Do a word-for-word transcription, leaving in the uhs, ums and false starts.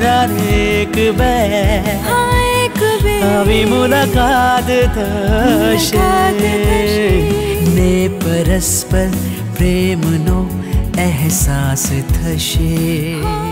એક બે આવી મુલાકાત થશે ને પરસ્પર પ્રેમનો અહેસાસ થશે.